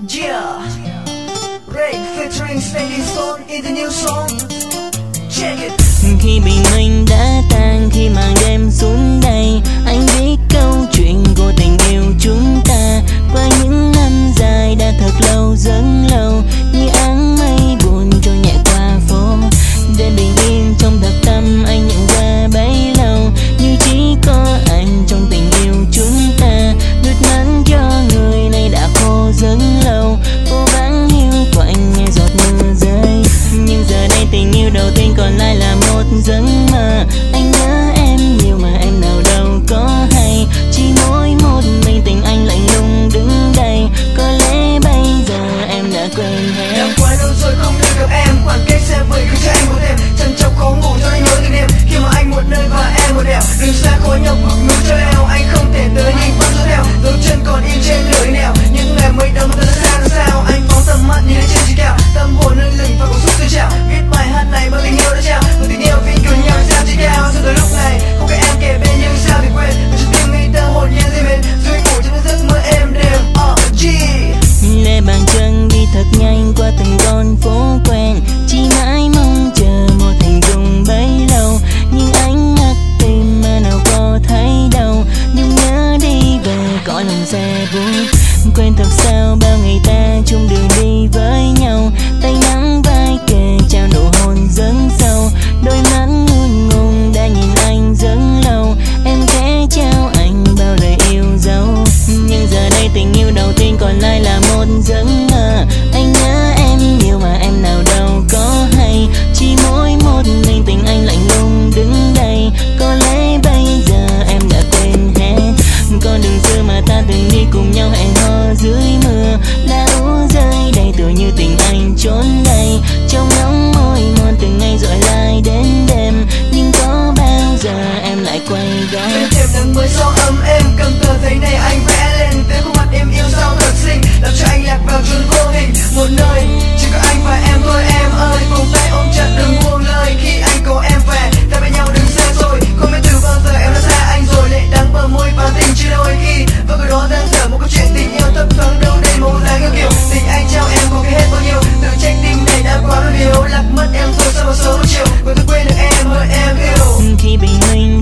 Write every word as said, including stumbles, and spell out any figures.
Yeah, Ray featuring Steady Stone in the new song. Check it. Khi bình minh đã tan, khi màn đêm xuống đây, anh biết câu chuyện của tình yêu chúng ta. Qua những năm dài đã thật lâu, rất lâu, như áng mây buồn trôi nhẹ qua phố. Đêm bình yên trong thật tâm anh nhận ra bấy lâu, như chỉ có anh trong tình yêu chúng ta. Nước mắt cho người này đã khô rất lâu, cô vắng hiu quạnh nghe giọt mưa rơi. Nhưng giờ đây tình yêu đầu tiên còn lại là một giấc mơ. Anh nhớ em nhiều mà em nào đâu có hay, chỉ mỗi một mình tình anh lạnh lùng đứng đây. Có lẽ bây giờ em đã quên hết. Đã quá lâu rồi không được gặp em, khoảng cách sẽ vơi cứ cho anh một đêm. Trằn trọc khó ngủ cho anh nhớ từng đêm, khi mà anh một nơi và em một đèo. Đường xa khó nhọc núi cho leo, anh không thể tới nhưng vẫn giữ theo. Dấu chân còn in trên lưỡi nẻo, những ngày mây đắm thật xa làm sao. Anh phóng tầm mắt nhìn lên trên chiếc kẹo, tâm hồn lưng lửng và cảm xúc sôi trào. Viết bài hát này bởi tình yêu đã trao, bởi tình yêu vĩnh cửu nhau sao chỉ cao. Cho tới lúc này không có em kề bên nhưng sao thì quên, bởi trái tim ngây thơ hồn nhiên dây mến, dù anh ngủ trong những giấc mơ êm đềm. Oh yeah. Lê bàn chân đi thật nhanh qua từng con phố quen, chỉ mãi mong chờ một hình dung bấy lâu. Nhưng ánh mắt tim mà nào có thấy đâu, nhung nhớ đi về cõi lòng xe buốt. Quên thật sao bao ngày ta chung đường đi với nhau, tay nắm vai kề trao nụ hôn rất sâu. Đôi mắt ngượng ngùng đã nhìn anh rất lâu, em khẽ trao anh bao lời yêu dấu. Nhưng giờ đây tình yêu đầu tiên còn lại là một giấc mơ. Anh nhớ em nhiều mà em nào đâu có hay, chỉ mỗi một mình tình anh lạnh lùng đứng đây. Có lẽ bây giờ em đã quên hết con đường xưa mà ta từng đi cùng nhau hẹn hò dưới mưa. Lá úa rơi đầy tựa như tình anh trốn đây, trong nắng môi mòn từng ngày dội lại đến đêm. Nhưng có bao giờ em lại quay gót bên thềm nắng mới gió ấm êm, cầm tờ giấy này anh vẽ lên về khuôn mặt em yêu sao thật xinh, làm cho anh lạc vào chốn vô hình. Một nơi chỉ có anh và em thôi em ơi, cùng tay ôm chặt đừng buông lời. Khi anh có em về ta bên nhau đừng xa xôi, không biết từ bao giờ em đã xa anh rồi. Lệ đắng bờ môi và tình chia đôi khi và cái đó đang dở một câu chuyện tình yêu thấp thoáng đâu đây màu lá yêu kiều. Tình anh trao em có cái hết bao nhiêu, tự trách tim này đã quá lo điều. Lạc mất em rồi sao mà sớm chiều, còn tôi quên được em ơi em yêu. Khi bình minh